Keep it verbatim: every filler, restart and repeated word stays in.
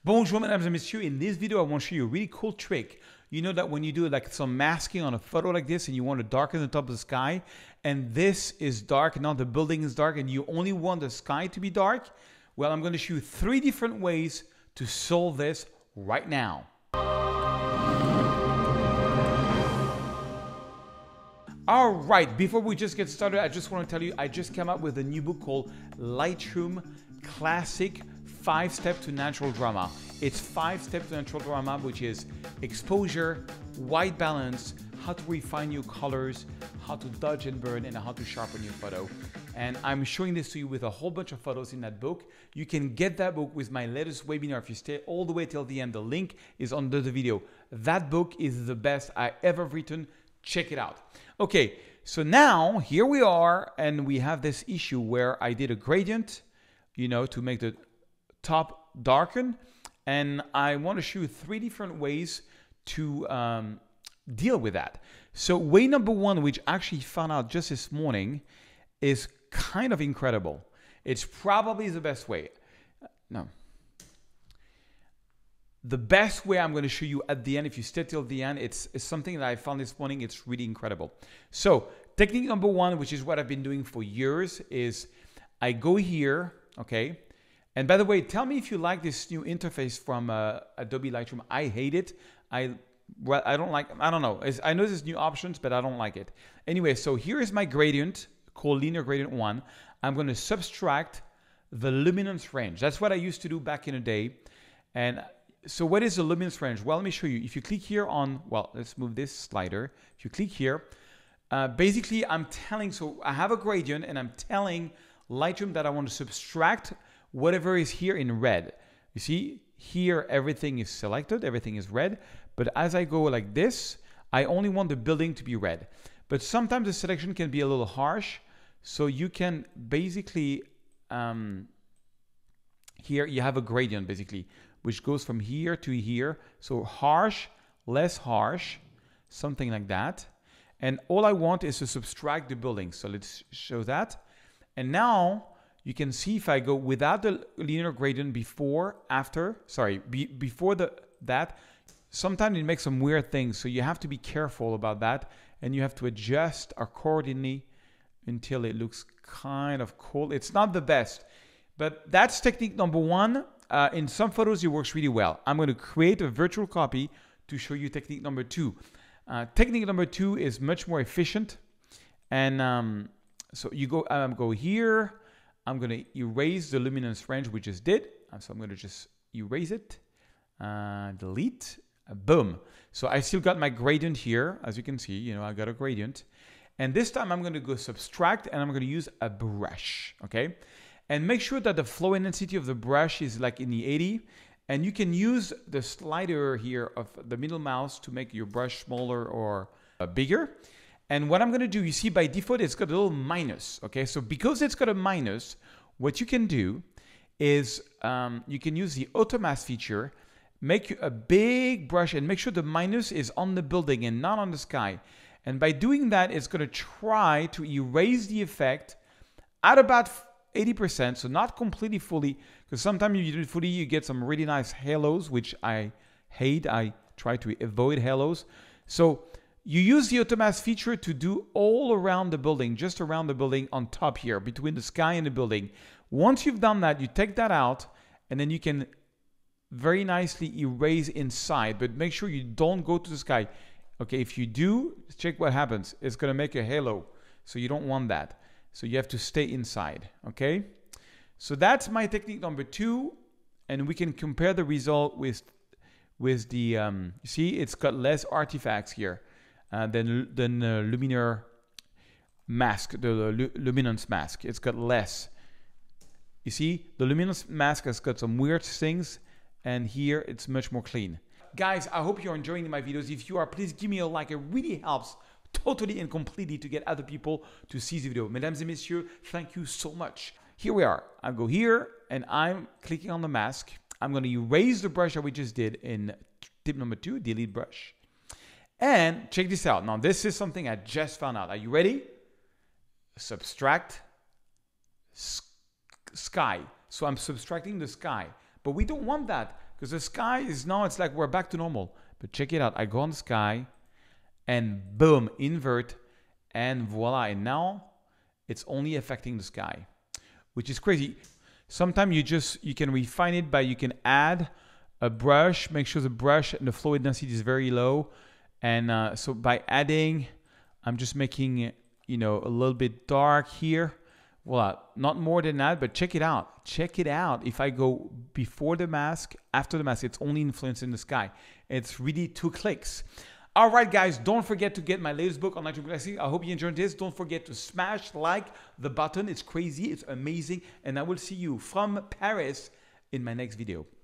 Bonjour, mesdames et messieurs. In this video, I want to show you a really cool trick. You know that when you do like some masking on a photo like this and you want to darken the top of the sky, and this is dark, now the building is dark, and you only want the sky to be dark, well, I'm going to show you three different ways to solve this right now. All right, before we just get started, I just want to tell you, I just came out with a new book called Lightroom Classic Five Steps to Natural Drama. It's five steps to natural drama, which is exposure, white balance, how to refine your colors, how to dodge and burn, and how to sharpen your photo. And I'm showing this to you with a whole bunch of photos in that book. You can get that book with my latest webinar. If you stay all the way till the end, the link is under the video. That book is the best I ever written. Check it out. Okay, so now here we are, and we have this issue where I did a gradient, you know, to make the top darken, and I want to show you three different ways to um, deal with that. So way number one, which I actually found out just this morning, is kind of incredible. It's probably the best way. No. The best way I'm going to show you at the end, if you stay till the end, it's, it's something that I found this morning. It's really incredible. So technique number one, which is what I've been doing for years, is I go here, okay? And by the way, tell me if you like this new interface from uh, Adobe Lightroom. I hate it. I well, I don't like, I don't know. It's, I know there's new options, but I don't like it. Anyway, so here is my gradient called Linear Gradient one. I'm going to subtract the luminance range. That's what I used to do back in the day. And so what is the luminance range? Well, let me show you. If you click here on, well, let's move this slider. If you click here, uh, basically I'm telling, so I have a gradient and I'm telling Lightroom that I want to subtract whatever is here in red. You see, here everything is selected, everything is red. But as I go like this, I only want the building to be red. But sometimes the selection can be a little harsh. So you can basically, um, here you have a gradient basically, which goes from here to here. So harsh, less harsh, something like that. And all I want is to subtract the building. So let's show that. And now you can see if I go without the linear gradient before, after, sorry, be, before the that, sometimes it makes some weird things. So you have to be careful about that. And you have to adjust accordingly until it looks kind of cool. It's not the best, but that's technique number one. Uh, in some photos, it works really well. I'm going to create a virtual copy to show you technique number two. Uh, technique number two is much more efficient. And um, so you go, um, go here. I'm going to erase the luminance range we just did. So I'm going to just erase it, uh, delete, uh, boom. So I still got my gradient here. As you can see, you know, I got a gradient. And this time I'm going to go subtract and I'm going to use a brush, okay? And make sure that the flow intensity of the brush is like in the eighty. And you can use the slider here of the middle mouse to make your brush smaller or uh, bigger. And what I'm going to do, you see by default, it's got a little minus, okay? So because it's got a minus, what you can do is um, you can use the auto mask feature, make a big brush and make sure the minus is on the building and not on the sky. And by doing that, it's going to try to erase the effect at about eighty percent, so not completely fully, because sometimes you do it fully, you get some really nice halos, which I hate. I try to avoid halos. So you use the auto mask feature to do all around the building, just around the building on top here, between the sky and the building. Once you've done that, you take that out, and then you can very nicely erase inside, but make sure you don't go to the sky. Okay, if you do, check what happens. It's going to make a halo, so you don't want that. So you have to stay inside, okay? So that's my technique number two, and we can compare the result with, with the, um, you see, it's got less artifacts here. Uh, than than uh, luminar mask, the lu luminance mask. It's got less. You see, the luminance mask has got some weird things, and here it's much more clean. Guys, I hope you're enjoying my videos. If you are, please give me a like. It really helps totally and completely to get other people to see the video. Mesdames et messieurs, thank you so much. Here we are. I go here, and I'm clicking on the mask. I'm going to erase the brush that we just did in tip number two, delete brush. And check this out. Now, this is something I just found out. Are you ready? Subtract sky. So I'm subtracting the sky. But we don't want that. because the sky is now, it's like we're back to normal. But check it out. I go on the sky and boom, invert, and voila. And now it's only affecting the sky, which is crazy. Sometimes you just, you can refine it by, you can add a brush, make sure the brush and the fluid density is very low. And uh, so by adding, I'm just making, you know, a little bit dark here. Voila, not more than that, but check it out. Check it out. If I go before the mask, after the mask, it's only influencing the sky. It's really two clicks. All right, guys, don't forget to get my latest book on Lightroom Classic. I hope you enjoyed this. Don't forget to smash like the button. It's crazy. It's amazing. And I will see you from Paris in my next video.